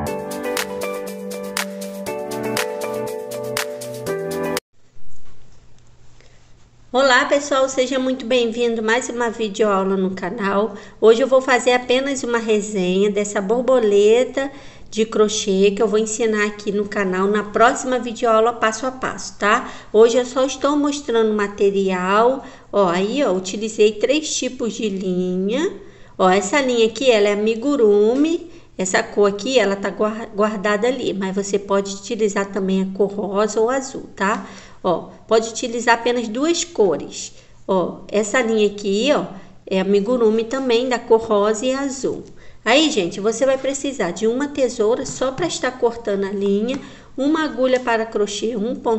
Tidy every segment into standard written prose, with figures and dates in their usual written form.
Olá pessoal, seja muito bem-vindo a mais uma videoaula no canal. Hoje eu vou fazer apenas uma resenha dessa borboleta de crochê que eu vou ensinar aqui no canal na próxima videoaula passo a passo, tá? Hoje eu só estou mostrando o material, ó, aí ó, utilizei 3 tipos de linha. Ó, essa linha aqui, ela é amigurumi, essa cor aqui, ela tá guardada ali, mas você pode utilizar também a cor rosa ou azul, tá? Ó, pode utilizar apenas 2 cores. Ó, essa linha aqui, ó, é amigurumi também da cor rosa e azul. Aí, gente, você vai precisar de uma tesoura só para estar cortando a linha, uma agulha para crochê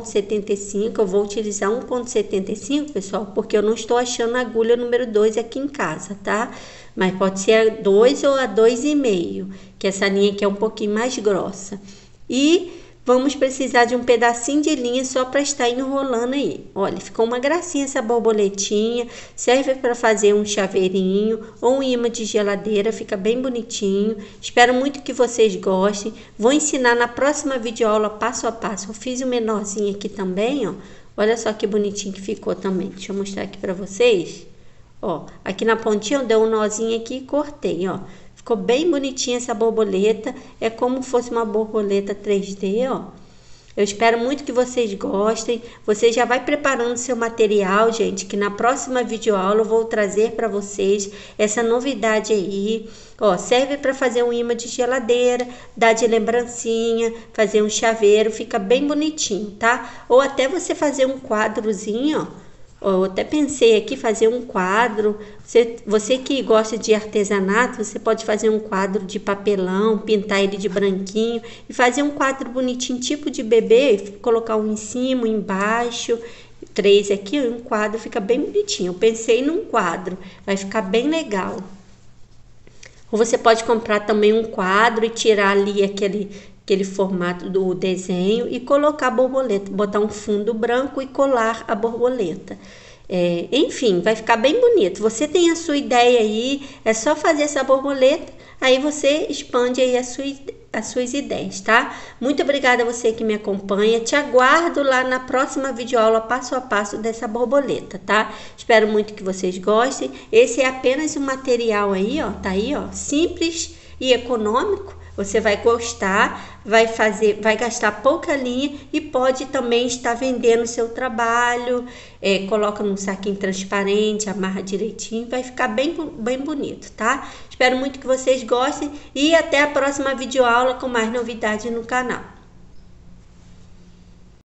1,75. Eu vou utilizar 1,75, pessoal, porque eu não estou achando a agulha número 2 aqui em casa, tá? Mas pode ser a 2 ou a 2,5, que essa linha aqui é um pouquinho mais grossa. E vamos precisar de um pedacinho de linha só para estar enrolando aí. Olha, ficou uma gracinha essa borboletinha. Serve para fazer um chaveirinho ou um imã de geladeira. Fica bem bonitinho. Espero muito que vocês gostem. Vou ensinar na próxima videoaula passo a passo. Eu fiz um menorzinho aqui também, ó. Olha só que bonitinho que ficou também. Deixa eu mostrar aqui para vocês. Ó, aqui na pontinha eu dei um nozinho aqui e cortei, ó. Ficou bem bonitinha essa borboleta, é como fosse uma borboleta 3D, ó. Eu espero muito que vocês gostem. Você já vai preparando seu material, gente, que na próxima videoaula eu vou trazer para vocês essa novidade aí. Ó, serve para fazer um imã de geladeira, dar de lembrancinha, fazer um chaveiro, fica bem bonitinho, tá? Ou até você fazer um quadrozinho, ó. Eu até pensei aqui fazer um quadro. Você que gosta de artesanato, você pode fazer um quadro de papelão, pintar ele de branquinho e fazer um quadro bonitinho, tipo de bebê, colocar um em cima, um embaixo, 3 aqui, um quadro, fica bem bonitinho. Eu pensei num quadro, vai ficar bem legal. Ou você pode comprar também um quadro e tirar ali aquele formato do desenho e colocar a borboleta, botar um fundo branco e colar a borboleta. Enfim, vai ficar bem bonito. Você tem a sua ideia aí, é só fazer essa borboleta, aí você expande aí as suas ideias, tá? Muito obrigada a você que me acompanha. Te aguardo lá na próxima videoaula passo a passo dessa borboleta, tá? Espero muito que vocês gostem. Esse é apenas um material aí, ó, tá aí, ó, simples e econômico. Você vai gostar, vai gastar pouca linha e pode também estar vendendo o seu trabalho. Coloca num saquinho transparente, amarra direitinho, vai ficar bem bonito, tá? Espero muito que vocês gostem e até a próxima videoaula com mais novidades no canal.